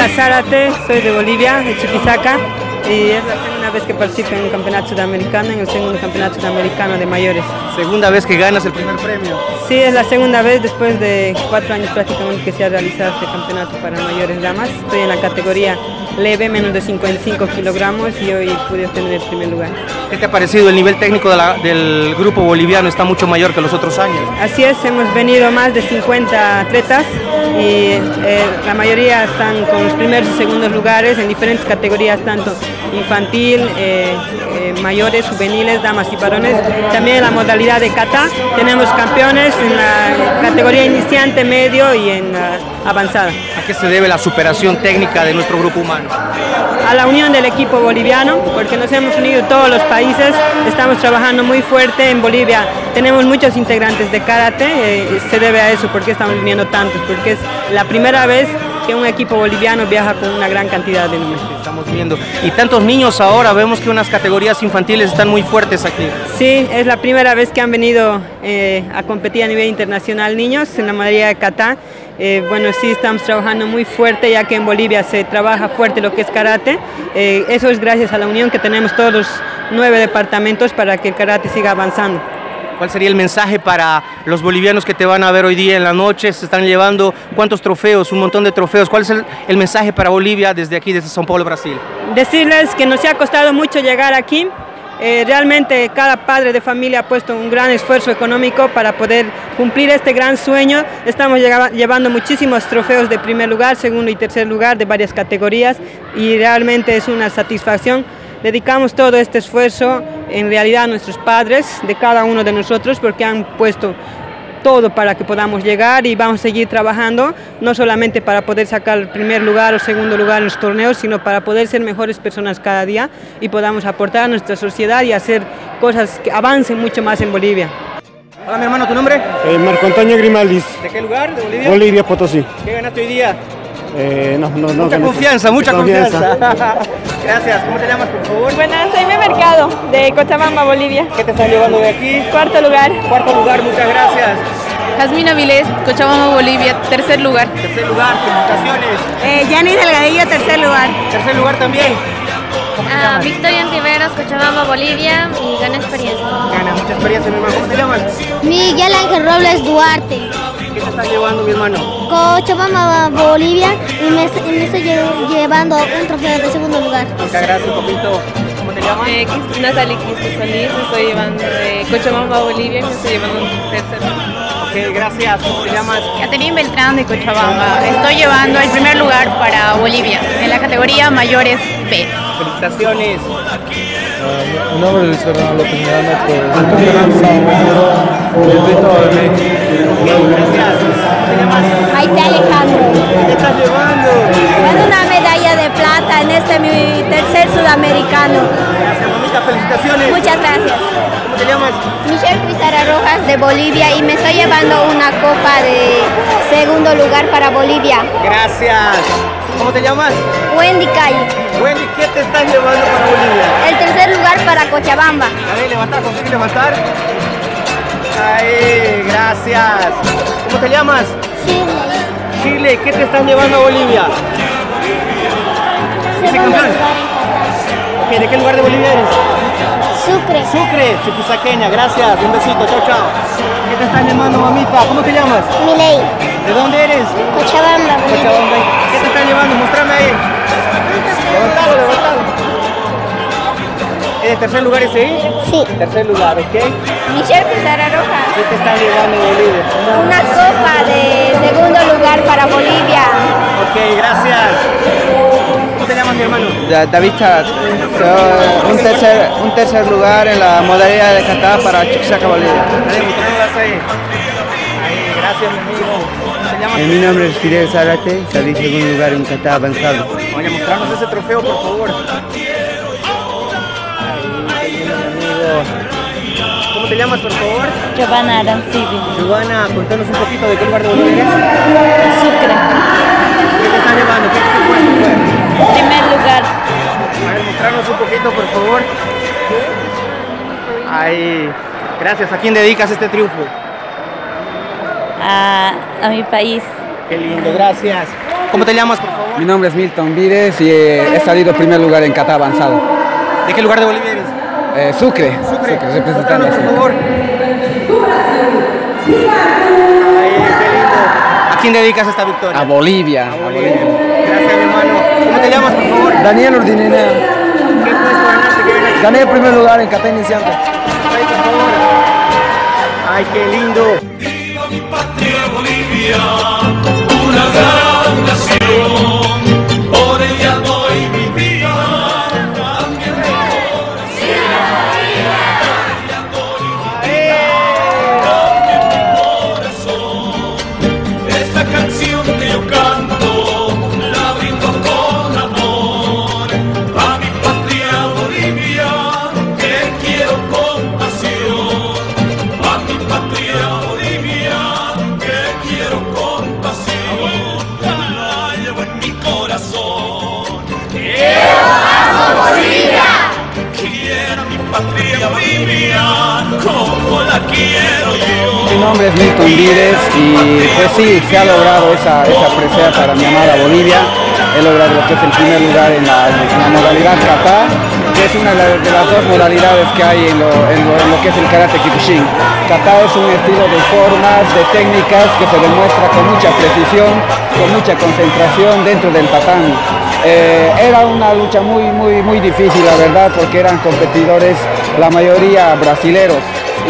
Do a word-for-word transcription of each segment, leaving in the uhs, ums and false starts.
Karina Zárate, soy de Bolivia, de Chuquisaca, y es la segunda vez que participo en un campeonato sudamericano, en el segundo campeonato sudamericano de mayores. ¿Segunda vez que ganas el primer premio? Sí, es la segunda vez después de cuatro años prácticamente que se ha realizado este campeonato para mayores damas. Estoy en la categoría leve, menos de cincuenta y cinco kilogramos, y hoy pude obtener el primer lugar. ¿Qué te ha parecido? El nivel técnico de la, del grupo boliviano está mucho mayor que los otros años. Así es, hemos venido más de cincuenta atletas y eh, la mayoría están con los primeros y segundos lugares en diferentes categorías, tanto infantil, eh, eh, mayores, juveniles, damas y varones. También en la modalidad de kata tenemos campeones en la categoría iniciante, medio y en la avanzada. ¿A qué se debe la superación técnica de nuestro grupo humano? A la unión del equipo boliviano, porque nos hemos unido todos los países, estamos trabajando muy fuerte en Bolivia. Tenemos muchos integrantes de karate, eh, se debe a eso, porque estamos viniendo tantos, porque es la primera vez que un equipo boliviano viaja con una gran cantidad de números. Estamos viendo. Y tantos niños ahora, vemos que unas categorías infantiles están muy fuertes aquí. Sí, es la primera vez que han venido eh, a competir a nivel internacional niños en la modalidad de kata. Eh, bueno, sí, estamos trabajando muy fuerte, ya que en Bolivia se trabaja fuerte lo que es karate. Eh, eso es gracias a la unión que tenemos todos los nueve departamentos para que el karate siga avanzando. ¿Cuál sería el mensaje para los bolivianos que te van a ver hoy día en la noche? Se están llevando cuántos trofeos, un montón de trofeos. ¿Cuál es el, el mensaje para Bolivia desde aquí, desde São Paulo, Brasil? Decirles que nos ha costado mucho llegar aquí. Eh, realmente cada padre de familia ha puesto un gran esfuerzo económico para poder cumplir este gran sueño. Estamos llevando muchísimos trofeos de primer lugar, segundo y tercer lugar de varias categorías, y realmente es una satisfacción. Dedicamos todo este esfuerzo en realidad a nuestros padres de cada uno de nosotros, porque han puesto todo para que podamos llegar, y vamos a seguir trabajando no solamente para poder sacar el primer lugar o segundo lugar en los torneos, sino para poder ser mejores personas cada día y podamos aportar a nuestra sociedad y hacer cosas que avancen mucho más en Bolivia. Hola, mi hermano, ¿tu nombre? Eh, Marco Antonio Grimaldis. ¿De qué lugar? ¿De Bolivia? Bolivia, Potosí. ¿Qué ganaste hoy día? Eh, no, no, no, mucha no, confianza, mucha confianza. confianza. Gracias. ¿Cómo te llamas, por favor? Bueno, soy Mi Mercado, de Cochabamba, Bolivia. ¿Qué te están llevando de aquí? Cuarto lugar. Cuarto lugar, muchas gracias. Jasmine Avilés, Cochabamba, Bolivia, tercer lugar. Tercer lugar, felicitaciones. Eh, Yanis Delgadillo, tercer lugar. Tercer lugar también. Ah, Victoria Antiveros, Cochabamba, Bolivia, y gana experiencia. Gana mucha experiencia, mi hermano. ¿Cómo te llamas? Miguel Ángel Robles Duarte. ¿Qué te están llevando, mi hermano? Cochabamba, Bolivia, y me, y me estoy lle- llevando un trofeo de segundo lugar. Muchas gracias, papito. ¿Cómo te llamas? Eh, Natalie Quispe Solís, estoy llevando de Cochabamba, Bolivia, y me estoy llevando un tercer lugar. Ok, gracias. ¿Cómo te llamas? Catherine Beltrán de Cochabamba, estoy llevando el primer lugar para Bolivia, en la categoría mayores B. Felicitaciones. Uh, mi nombre es Luis Fernando López Miranda, pues el campeonato estaba invito a venir. Gracias. ¿Cómo te llamas? Maite Alejandro. ¿Qué te estás llevando? Gano una medalla de plata en este mi tercer sudamericano. Gracias, mamita. Felicitaciones. Muchas gracias. ¿Cómo te llamas? Michelle Pizarra Rojas de Bolivia, y me estoy llevando una copa de segundo lugar para Bolivia. Gracias. ¿Cómo te llamas? Wendy Calle. Wendy, ¿qué te estás llevando para Bolivia? El tercer lugar para Cochabamba. A ver, levantar, ¿consigues levantar? Ahí, gracias. ¿Cómo te llamas? Shirley. Chile, ¿qué te están llevando a Bolivia? Segundo campeón? lugar en Qatar. Ok, ¿de qué lugar de Bolivia eres? Sucre. Sucre, chuquisaqueña, gracias. Un besito, chao, chao. ¿Qué te están llamando, mamita? ¿Cómo te llamas? Miley. ¿De dónde eres? Cochabamba, Bolivia. Cochabamba. ¿Qué te están llevando? Mostrame ahí. Levantalo, levantalo. ¿Es de tercer lugar ese ahí? Sí. Tercer lugar, ¿ok? Michelle Pizarra Rojas. ¿Qué te están llevando a Bolivia? Una copa de segundo lugar para Bolivia. Ok, gracias. ¿Cómo te llamas, mi hermano? David Charat, un tercer, un tercer lugar en la modalidad de kata para Chuquisaca, Bolivia. Dale, muchas ahí. Ahí, gracias, mi amigo. ¿Cómo te llamas? Eh, mi nombre es Fidel Zárate, salí segundo lugar en kata avanzado. Oye, mostrarnos ese trofeo, por favor. Ahí, qué lindo, mi amigo. ¿Cómo te llamas, por favor? Giovanna Arancibi, Giovanna, contanos un poquito de qué lugar de Bolivia eres. Sucre, ¿Qué te están llevando? ¿Qué, qué puesto fue? primer lugar. A ver, mostrarnos un poquito, por favor. Ahí. Gracias. ¿A quién dedicas este triunfo? A, a mi país. Qué lindo, gracias. ¿Cómo te llamas, por favor? Mi nombre es Milton Vides y eh, he salido primer lugar en kata avanzado. ¿De qué lugar de Bolivia eres? Eh, Sucre, Sucre, Sucre representando a por Sucre. favor. ¿A quién dedicas esta victoria? A Bolivia. A Bolivia. Gracias, mi hermano. ¿Cómo te llamas, por favor? Daniel Ordinena. ¿Qué puesto ganaste? ¿Qué ganaste? Gané el primer lugar en kata iniciante. Ay, por favor. Ay, qué lindo. Viva mi patria Bolivia, una gran nación, por ella doy mi vida, también mi corazón. Esta canción que yo canto, la brindo con amor, a mi patria Bolivia, que quiero con pasión, a mi patria Bolivia, que quiero con pasión, la llevo en mi corazón. ¡Quiero más Bolivia! Quiero mi patria Bolivia, como la quiero yo. Mi nombre es Milton Vides y pues sí, se ha logrado esa, esa presea para mi amada Bolivia. He logrado lo que es el primer lugar en la, en la modalidad kata, que es una de las, de las dos modalidades que hay en lo, en lo, en lo que es el karate Kyokushin. Kata es un estilo de formas, de técnicas que se demuestra con mucha precisión, con mucha concentración dentro del tatami. Eh, era una lucha muy, muy, muy difícil, la verdad, porque eran competidores, la mayoría brasileros,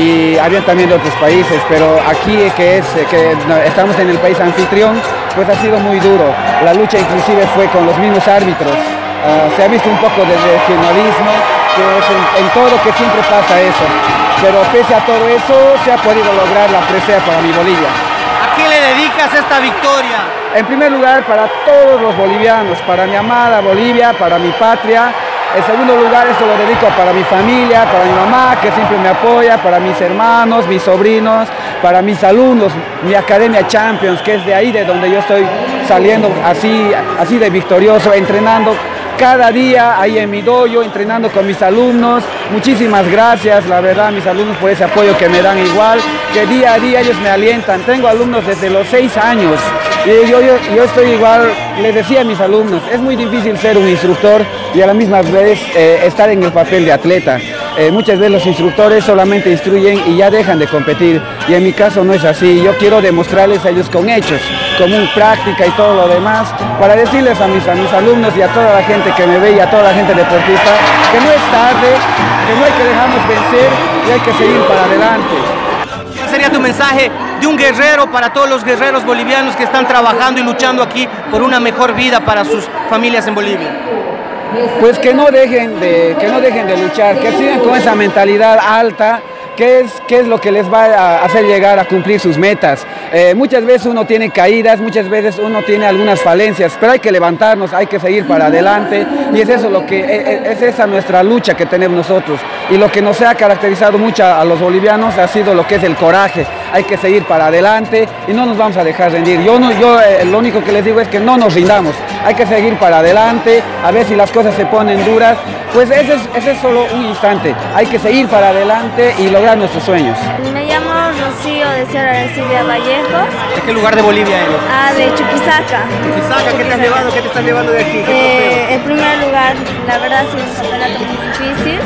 y había también de otros países, pero aquí que es que estamos en el país anfitrión, pues ha sido muy duro. La lucha inclusive fue con los mismos árbitros. Uh, se ha visto un poco de regionalismo, que es en, en todo que siempre pasa eso, pero pese a todo eso se ha podido lograr la presea para mi Bolivia. ¿A quién le dedicas esta victoria? En primer lugar, para todos los bolivianos, para mi amada Bolivia, para mi patria. En segundo lugar, esto lo dedico para mi familia, para mi mamá, que siempre me apoya, para mis hermanos, mis sobrinos, para mis alumnos, mi Academia Champions, que es de ahí de donde yo estoy saliendo así, así de victorioso, entrenando cada día ahí en mi dojo, entrenando con mis alumnos. Muchísimas gracias, la verdad, mis alumnos, por ese apoyo que me dan igual, que día a día ellos me alientan. Tengo alumnos desde los seis años y yo, yo, yo estoy igual, les decía a mis alumnos, es muy difícil ser un instructor y a la misma vez eh, estar en el papel de atleta. Eh, muchas veces los instructores solamente instruyen y ya dejan de competir, y en mi caso no es así. Yo quiero demostrarles a ellos con hechos, con un práctica y todo lo demás, para decirles a mis, a mis alumnos y a toda la gente que me ve y a toda la gente deportista que no es tarde, que no hay que dejarnos vencer y hay que seguir para adelante. ¿Cuál sería tu mensaje de un guerrero para todos los guerreros bolivianos que están trabajando y luchando aquí por una mejor vida para sus familias en Bolivia? Pues que no dejen de, que no dejen de luchar, que sigan con esa mentalidad alta, que es, que es lo que les va a hacer llegar a cumplir sus metas. Eh, muchas veces uno tiene caídas, muchas veces uno tiene algunas falencias, pero hay que levantarnos, hay que seguir para adelante, y es eso lo que es esa nuestra lucha que tenemos nosotros, y lo que nos ha caracterizado mucho a los bolivianos ha sido lo que es el coraje. Hay que seguir para adelante y no nos vamos a dejar rendir. Yo, no, yo eh, lo único que les digo es que no nos rindamos, hay que seguir para adelante, a ver si las cosas se ponen duras, pues ese es, ese es solo un instante, hay que seguir para adelante y lograr nuestros sueños. Me llamo Rocío de Sierra de Silvia Vallejos. ¿De qué lugar de Bolivia eres? Ah, de Chuquisaca. Chuquisaca, ¿qué te has llevado? ¿Qué te estás llevando de aquí? Eh, en primer lugar, la verdad ha sido un campeonato muy difícil,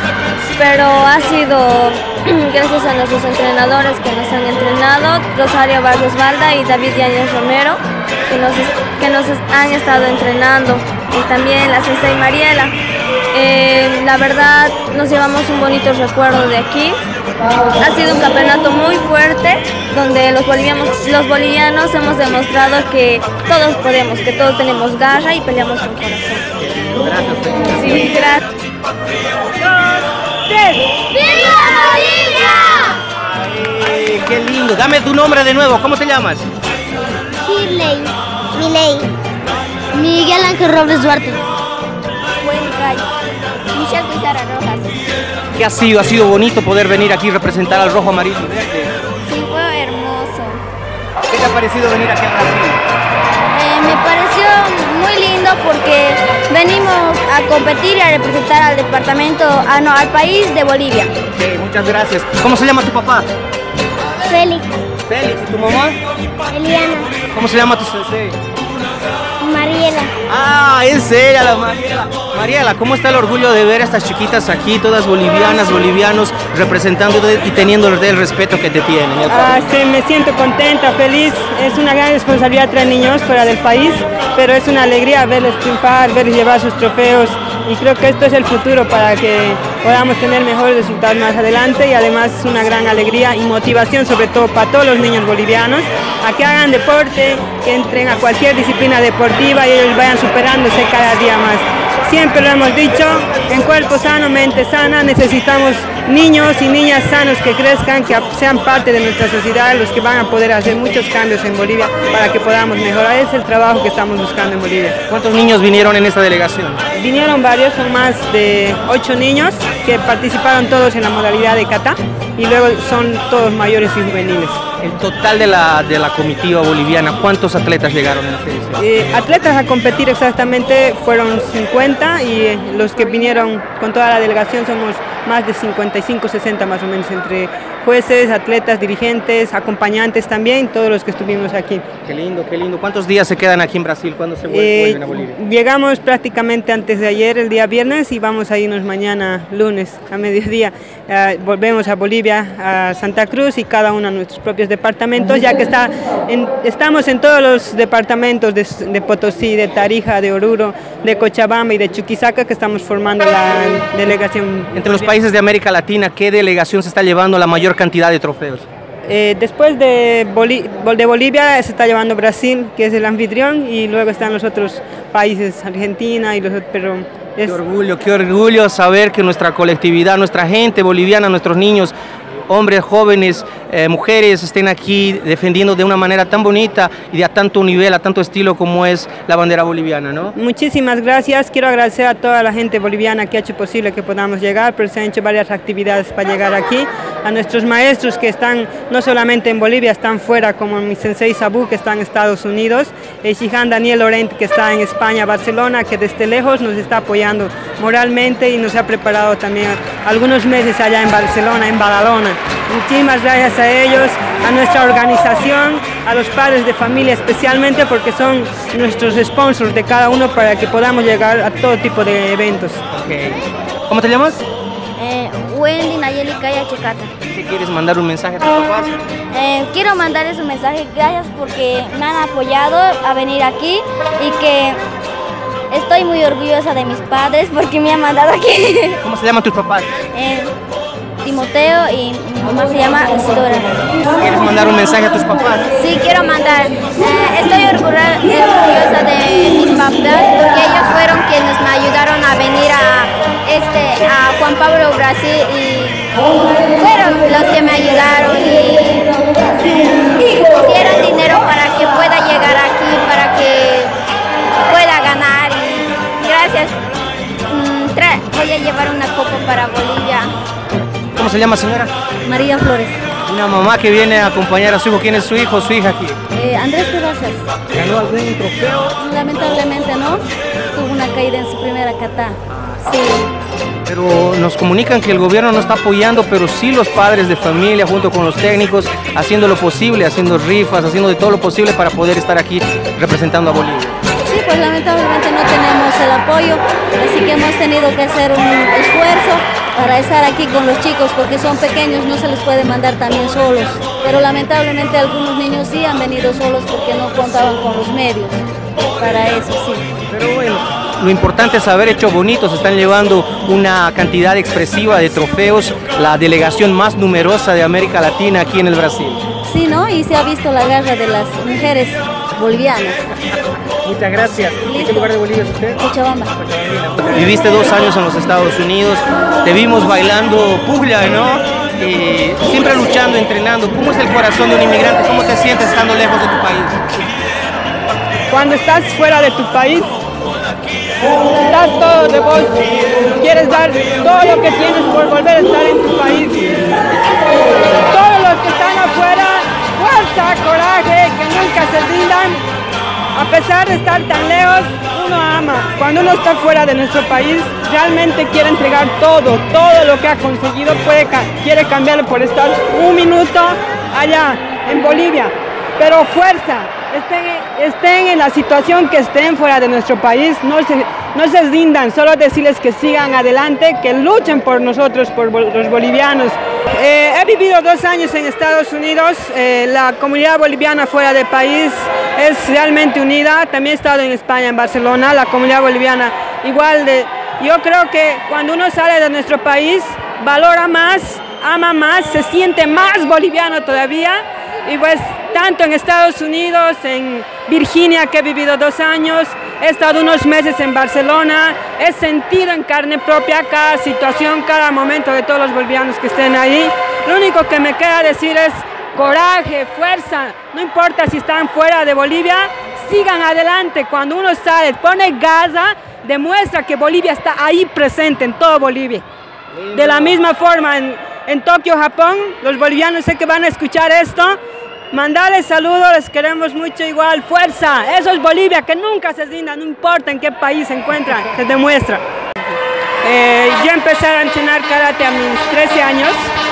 pero ha sido gracias a nuestros entrenadores que nos han entrenado, Rosario Barrios Valda y David Yáñez Romero, que nos, que nos han estado entrenando, y también la Sensei Mariela. Eh, la verdad, nos llevamos un bonito recuerdo de aquí. Ha sido un campeonato muy fuerte, donde los bolivianos, los bolivianos hemos demostrado que todos podemos, que todos tenemos garra y peleamos con corazón. Gracias. Sí, gracias. ¡Viva Bolivia! Ay, qué lindo. Dame tu nombre de nuevo. ¿Cómo te llamas? Shirley. Miley. Miguel Ángel Robles Duarte. Buen Calle. Michelle Pizarra Rojas. ¿Qué ha sido? Ha sido bonito poder venir aquí y representar al rojo, amarillo y verde. Sí, fue hermoso. ¿Qué te ha parecido venir aquí a Brasil? Eh, me pareció muy lindo porque venimos a competir y a representar al departamento, ah, no, al país de Bolivia. Okay, muchas gracias. ¿Cómo se llama tu papá? Félix. Félix. ¿Y tu mamá? Eliana. ¿Cómo se llama tu sensei? Mariela. Ah, es ella, la Mariela. Mariela, ¿cómo está el orgullo de ver a estas chiquitas aquí, todas bolivianas, bolivianos, representando y teniendo el respeto que te tienen? Ah, sí, me siento contenta, feliz. Es una gran responsabilidad traer niños fuera del país, pero es una alegría verles triunfar, verles llevar sus trofeos, y creo que esto es el futuro para que podamos tener mejores resultados más adelante, y además es una gran alegría y motivación sobre todo para todos los niños bolivianos a que hagan deporte, que entren a cualquier disciplina deportiva y ellos vayan superándose cada día más. Siempre lo hemos dicho, en cuerpo sano, mente sana, necesitamos niños y niñas sanos que crezcan, que sean parte de nuestra sociedad, los que van a poder hacer muchos cambios en Bolivia para que podamos mejorar. Es el trabajo que estamos buscando en Bolivia. ¿Cuántos niños vinieron en esta delegación? Vinieron varios, son más de ocho niños que participaron todos en la modalidad de kata, y luego son todos mayores y juveniles. El total de la, de la comitiva boliviana, ¿cuántos atletas llegaron en esta edición? Eh, atletas a competir exactamente fueron cincuenta, y eh, los que vinieron con toda la delegación somos más de cincuenta y cinco, sesenta más o menos, entre jueces, atletas, dirigentes, acompañantes también, todos los que estuvimos aquí. Qué lindo, qué lindo. ¿Cuántos días se quedan aquí en Brasil? ¿Cuándo se vuelven, Eh, vuelven a Bolivia? Llegamos prácticamente antes de ayer, el día viernes, y vamos a irnos mañana lunes a mediodía. Eh, volvemos a Bolivia, a Santa Cruz, y cada uno a nuestros propios departamentos, ya que está en, estamos en todos los departamentos de, de Potosí, de Tarija, de Oruro, de Cochabamba y de Chuquisaca, que estamos formando la delegación. Entre los países de América Latina, ¿qué delegación se está llevando la mayor cantidad de trofeos? Eh, después de, Boli de Bolivia se está llevando Brasil, que es el anfitrión, y luego están los otros países, Argentina y los otros, pero es... Qué orgullo, qué orgullo saber que nuestra colectividad, nuestra gente boliviana, nuestros niños, hombres, jóvenes, eh, mujeres estén aquí defendiendo de una manera tan bonita y de a tanto nivel, a tanto estilo como es la bandera boliviana, ¿no? Muchísimas gracias. Quiero agradecer a toda la gente boliviana que ha hecho posible que podamos llegar, pero se han hecho varias actividades para llegar aquí. A nuestros maestros que están no solamente en Bolivia, están fuera, como mi sensei Sabu, que está en Estados Unidos, el Shihan Daniel Laurent, que está en España, Barcelona, que desde lejos nos está apoyando moralmente y nos ha preparado también algunos meses allá en Barcelona, en Badalona. Muchísimas gracias a ellos, a nuestra organización, a los padres de familia especialmente, porque son nuestros sponsors de cada uno para que podamos llegar a todo tipo de eventos. Okay. ¿Cómo te llamas? Eh, Wendy Nayeli Calla Checata. ¿Qué quieres mandar un mensaje a tus papás? Eh, quiero mandarles un mensaje, gracias porque me han apoyado a venir aquí, y que estoy muy orgullosa de mis padres porque me han mandado aquí. ¿Cómo se llaman tus papás? Eh, Timoteo, y mi mamá se llama Isidora. ¿Quieres mandar un mensaje a tus papás? Sí, quiero mandar. Eh, estoy orgullosa de mis papás porque ellos fueron quienes me ayudaron a venir a, este, a Juan Pablo, Brasil, y fueron los que me ayudaron y pusieron dinero para que pueda llegar aquí, para que pueda ganar. Y gracias. Mm, tra- voy a llevar una copa para Bolivia. ¿Cómo se llama, señora? María Flores. Una mamá que viene a acompañar a su hijo. ¿Quién es su hijo o su hija aquí? Eh, Andrés Terrazas. ¿Ganó algún trofeo? Lamentablemente no, tuvo una caída en su primera kata. Sí. Pero nos comunican que el gobierno no está apoyando, pero sí los padres de familia junto con los técnicos haciendo lo posible, haciendo rifas, haciendo de todo lo posible para poder estar aquí representando a Bolivia. Sí, pues lamentablemente no tenemos el apoyo, así que hemos tenido que hacer un esfuerzo para estar aquí con los chicos, porque son pequeños, no se les puede mandar también solos. Pero lamentablemente algunos niños sí han venido solos porque no contaban con los medios para eso, sí. Pero bueno, lo importante es haber hecho bonito. Se están llevando una cantidad expresiva de trofeos, la delegación más numerosa de América Latina aquí en el Brasil. Sí, ¿no? Y se ha visto la garra de las mujeres bolivianas. Muchas gracias. ¿En qué lugar de Bolivia es usted? Cochabamba. Viviste dos años en los Estados Unidos, te vimos bailando puglia, ¿no? Y siempre luchando, entrenando. ¿Cómo es el corazón de un inmigrante? ¿Cómo te sientes estando lejos de tu país? Cuando estás fuera de tu país, das todo de vos, quieres dar todo lo que tienes por volver a estar en tu país. Todos los que están afuera, fuerza, coraje, que nunca se rindan. A pesar de estar tan lejos, uno ama. Cuando uno está fuera de nuestro país, realmente quiere entregar todo, todo lo que ha conseguido, puede, quiere cambiarlo por estar un minuto allá, en Bolivia. Pero fuerza, estén, estén en la situación que estén fuera de nuestro país, no se, no se rindan, solo decirles que sigan adelante, que luchen por nosotros, por los bolivianos. Eh, he vivido dos años en Estados Unidos, eh, la comunidad boliviana fuera del país es realmente unida. También he estado en España, en Barcelona, la comunidad boliviana igual de... Yo creo que cuando uno sale de nuestro país, valora más, ama más, se siente más boliviano todavía. Y pues tanto en Estados Unidos, en Virginia, que he vivido dos años, he estado unos meses en Barcelona, he sentido en carne propia cada situación, cada momento de todos los bolivianos que estén ahí. Lo único que me queda decir es coraje, fuerza, no importa si están fuera de Bolivia, sigan adelante. Cuando uno sale, pone gaza, demuestra que Bolivia está ahí presente en todo Bolivia. De la misma forma, en, en Tokio, Japón, los bolivianos sé que van a escuchar esto, mandarles saludos, les queremos mucho igual, fuerza, eso es Bolivia, que nunca se rinda, no importa en qué país se encuentran, se demuestra. Eh, yo empecé a entrenar karate a mis trece años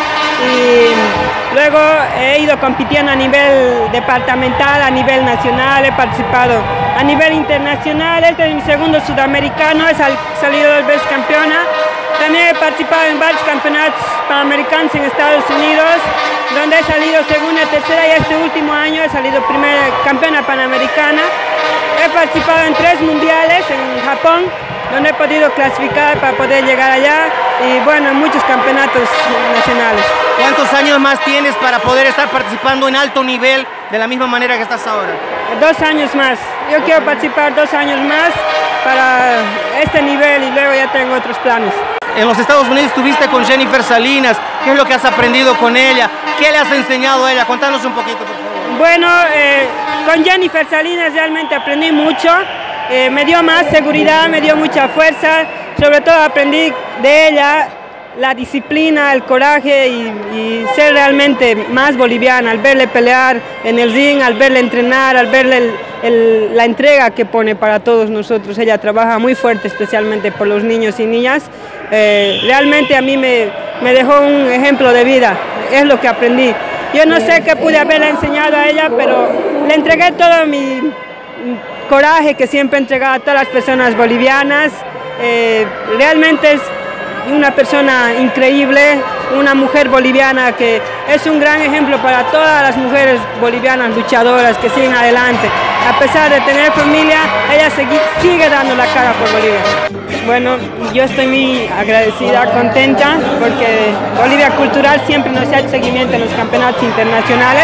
y luego he ido compitiendo a nivel departamental, a nivel nacional, he participado a nivel internacional, este es mi segundo sudamericano, he sal, salido dos veces campeona. También he participado en varios campeonatos panamericanos en Estados Unidos, donde he salido segunda, tercera y este último año he salido primera campeona panamericana. He participado en tres mundiales en Japón, donde he podido clasificar para poder llegar allá y bueno, en muchos campeonatos nacionales. ¿Cuántos años más tienes para poder estar participando en alto nivel de la misma manera que estás ahora? Dos años más. Yo quiero participar dos años más para este nivel y luego ya tengo otros planes. En los Estados Unidos estuviste con Jennifer Salinas, ¿qué es lo que has aprendido con ella? ¿Qué le has enseñado a ella? Contanos un poquito, por favor. Bueno, eh, con Jennifer Salinas realmente aprendí mucho, eh, me dio más seguridad, me dio mucha fuerza, sobre todo aprendí de ella la disciplina, el coraje y, y ser realmente más boliviana, al verle pelear en el ring, al verle entrenar, al verle el, el, la entrega que pone para todos nosotros. Ella trabaja muy fuerte, especialmente por los niños y niñas. Eh, realmente a mí me, me dejó un ejemplo de vida, es lo que aprendí. Yo no sé qué pude haberle enseñado a ella, pero le entregué todo mi coraje que siempre he entregado a todas las personas bolivianas. Eh, realmente es una persona increíble, una mujer boliviana que es un gran ejemplo para todas las mujeres bolivianas luchadoras que siguen adelante. A pesar de tener familia, ella sigue, sigue dando la cara por Bolivia. Bueno, yo estoy muy agradecida, contenta, porque Bolivia Cultural siempre nos ha hecho seguimiento en los campeonatos internacionales.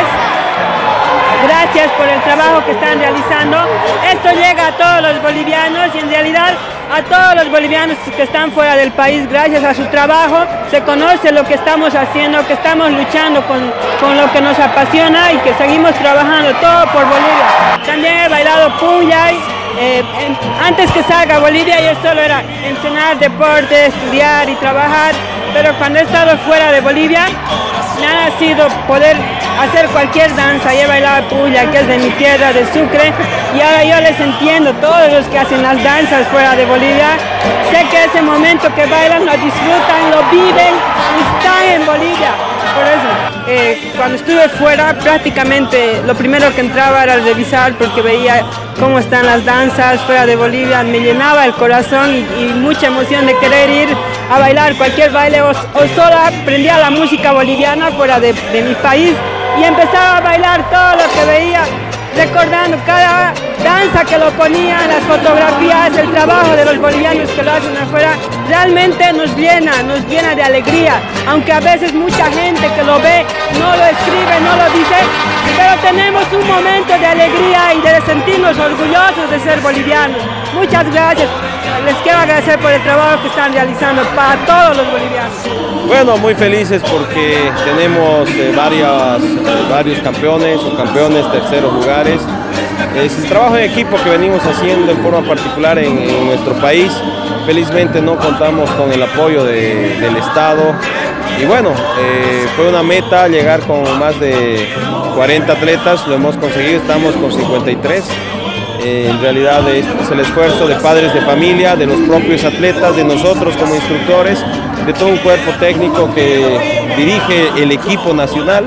Gracias por el trabajo que están realizando. Esto llega a todos los bolivianos y en realidad a todos los bolivianos que están fuera del país, gracias a su trabajo, se conoce lo que estamos haciendo, que estamos luchando con, con lo que nos apasiona y que seguimos trabajando todo por Bolivia. También he bailado puya. Eh, en, antes que salga a Bolivia yo solo era entrenar deporte, estudiar y trabajar, pero cuando he estado fuera de Bolivia me ha nacido poder hacer cualquier danza. Yo he bailado puya, que es de mi tierra, de Sucre, y ahora yo les entiendo, todos los que hacen las danzas fuera de Bolivia, sé que ese momento que bailan lo disfrutan, lo viven, están en Bolivia. Por eso, eh, cuando estuve fuera, prácticamente lo primero que entraba era revisar, porque veía cómo están las danzas fuera de Bolivia, me llenaba el corazón y, y mucha emoción de querer ir a bailar cualquier baile o, o solo aprendía la música boliviana fuera de, de mi país y empezaba a bailar todo lo que veía, recordando cada danza que lo ponían, las fotografías, el trabajo de los bolivianos que lo hacen afuera, realmente nos llena, nos llena de alegría, aunque a veces mucha gente que lo ve no lo escribe, no lo dice, pero tenemos un momento de alegría y de sentirnos orgullosos de ser bolivianos. Muchas gracias, les quiero agradecer por el trabajo que están realizando para todos los bolivianos. Bueno, muy felices porque tenemos eh, varias, eh, varios campeones o campeones, terceros lugares. Es el trabajo en equipo que venimos haciendo en forma particular en, en nuestro país. Felizmente no contamos con el apoyo de, del Estado. Y bueno, eh, fue una meta llegar con más de cuarenta atletas, lo hemos conseguido, estamos con cincuenta y tres. Eh, en realidad es, es el esfuerzo de padres de familia, de los propios atletas, de nosotros como instructores, de todo un cuerpo técnico que dirige el equipo nacional.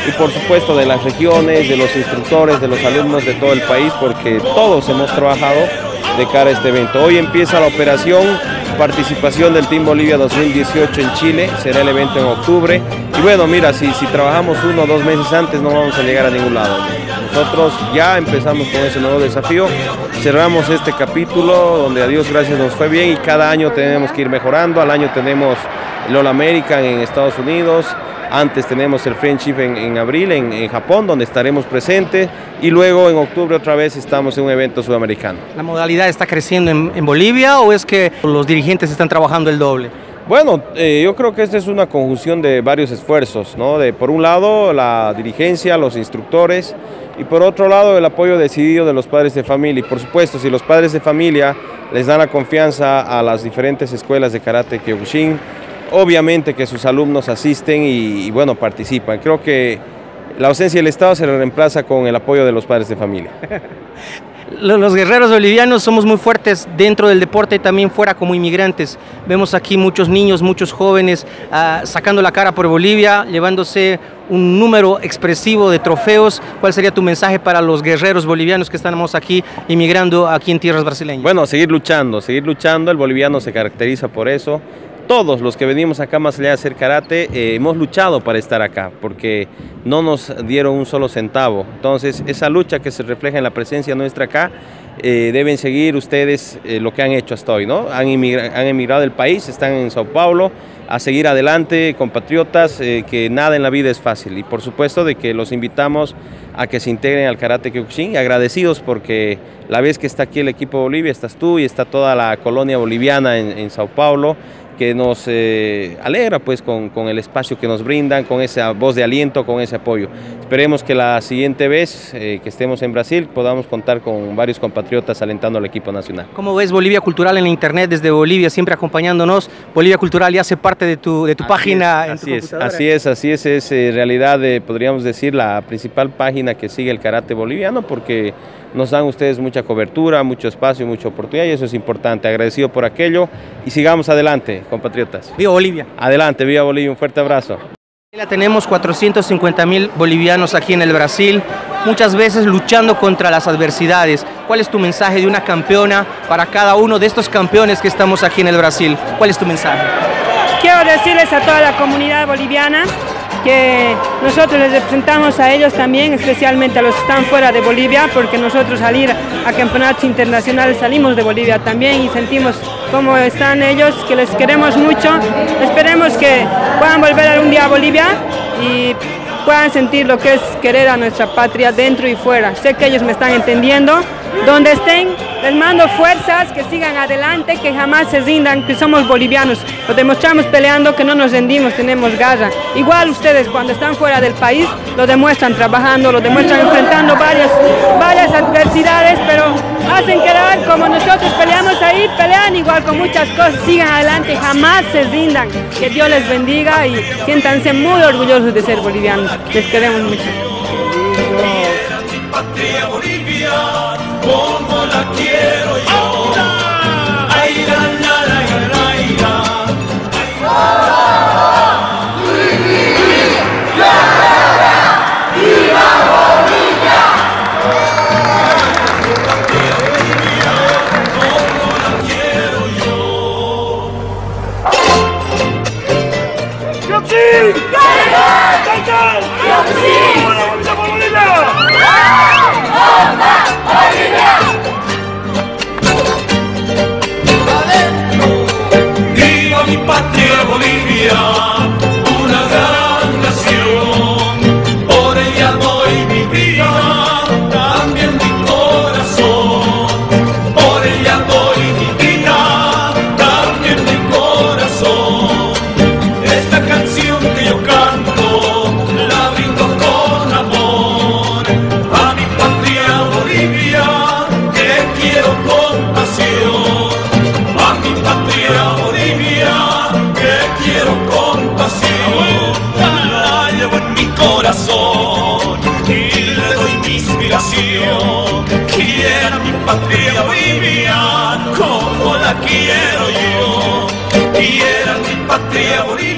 y por supuesto de las regiones, de los instructores, de los alumnos de todo el país, porque todos hemos trabajado de cara a este evento. Hoy empieza la operación, participación del Team Bolivia dos mil dieciocho en Chile, será el evento en octubre, y bueno, mira, si, si trabajamos uno o dos meses antes no vamos a llegar a ningún lado. Nosotros ya empezamos con ese nuevo desafío, cerramos este capítulo donde a Dios gracias nos fue bien y cada año tenemos que ir mejorando. Al año tenemos el All American en Estados Unidos, antes tenemos el Friendship en, en abril en, en Japón, donde estaremos presentes, y luego en octubre otra vez estamos en un evento sudamericano. ¿La modalidad está creciendo en, en Bolivia o es que los dirigentes están trabajando el doble? Bueno, eh, yo creo que esta es una conjunción de varios esfuerzos, ¿no? De, por un lado, la dirigencia, los instructores, y por otro lado, el apoyo decidido de los padres de familia. Y por supuesto, si los padres de familia les dan la confianza a las diferentes escuelas de karate Kyokushin, obviamente que sus alumnos asisten y, y bueno, participan. Creo que la ausencia del Estado se reemplaza con el apoyo de los padres de familia. Los guerreros bolivianos somos muy fuertes dentro del deporte y también fuera como inmigrantes. Vemos aquí muchos niños, muchos jóvenes uh, sacando la cara por Bolivia, llevándose un número expresivo de trofeos. ¿Cuál sería tu mensaje para los guerreros bolivianos que estamos aquí inmigrando aquí en tierras brasileñas? Bueno, seguir luchando, seguir luchando. El boliviano se caracteriza por eso. Todos los que venimos acá más allá de hacer karate eh, hemos luchado para estar acá porque no nos dieron un solo centavo. Entonces esa lucha que se refleja en la presencia nuestra acá eh, deben seguir ustedes eh, lo que han hecho hasta hoy, ¿no? Han, emigra han emigrado del país, están en Sao Paulo, a seguir adelante, compatriotas, eh, que nada en la vida es fácil y por supuesto de que los invitamos a que se integren al Karate Kyokushin, agradecidos porque la vez que está aquí el equipo de Bolivia, estás tú y está toda la colonia boliviana en, en Sao Paulo, que nos eh, alegra pues con, con el espacio que nos brindan, con esa voz de aliento, con ese apoyo. Esperemos que la siguiente vez eh, que estemos en Brasil podamos contar con varios compatriotas alentando al equipo nacional. ¿Cómo ves Bolivia Cultural en la internet desde Bolivia, siempre acompañándonos? Bolivia Cultural ya hace parte de tu, de tu así página es, en así tu es, computadora. Así es, así es, es en realidad eh, podríamos decir la principal página que sigue el karate boliviano porque nos dan ustedes mucha cobertura, mucho espacio, mucha oportunidad y eso es importante. Agradecido por aquello y sigamos adelante, compatriotas. ¡Viva Bolivia! Adelante, viva Bolivia, un fuerte abrazo. Tenemos cuatrocientos cincuenta mil bolivianos aquí en el Brasil, muchas veces luchando contra las adversidades. ¿Cuál es tu mensaje de una campeona para cada uno de estos campeones que estamos aquí en el Brasil? ¿Cuál es tu mensaje? Quiero decirles a toda la comunidad boliviana que nosotros les representamos a ellos también, especialmente a los que están fuera de Bolivia, porque nosotros salir a campeonatos internacionales salimos de Bolivia también y sentimos cómo están ellos, que les queremos mucho. Esperemos que puedan volver algún día a Bolivia y puedan sentir lo que es querer a nuestra patria dentro y fuera. Sé que ellos me están entendiendo. Donde estén, les mando fuerzas, que sigan adelante, que jamás se rindan, que somos bolivianos. Lo demostramos peleando, que no nos rendimos, tenemos garra. Igual ustedes cuando están fuera del país, lo demuestran trabajando, lo demuestran enfrentando varias, varias adversidades, pero hacen quedar como nosotros peleamos ahí, pelean igual con muchas cosas, sigan adelante, jamás se rindan. Que Dios les bendiga y siéntanse muy orgullosos de ser bolivianos. Les queremos mucho. Patria Bolivia, como la quiero yo. Ay, la, la, la, la, la, ¡viva Bolivia! Como la quiero yo. ¡Kyokushin! ¡Kyokushin! ¡Kyokushin! ¡Bolivia por Bolivia! Viva mi patria Bolivia, una gran nación, por ella doy mi vida, también mi corazón, por ella doy mi vida, también mi corazón. Esta canción que yo canto, la brindo con amor, a mi patria Bolivia, que quiero con pasión, a mi patria Bolivia, que quiero con pasión, la llevo en mi corazón y le doy mi inspiración. Quiero mi patria Bolivia como la quiero yo, quiero mi patria Bolivia.